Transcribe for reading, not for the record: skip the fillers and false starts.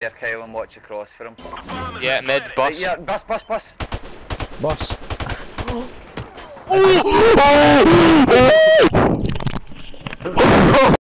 here, Kyle, and watch across for him. Yeah, mid, bus. Yeah, bus. Boss.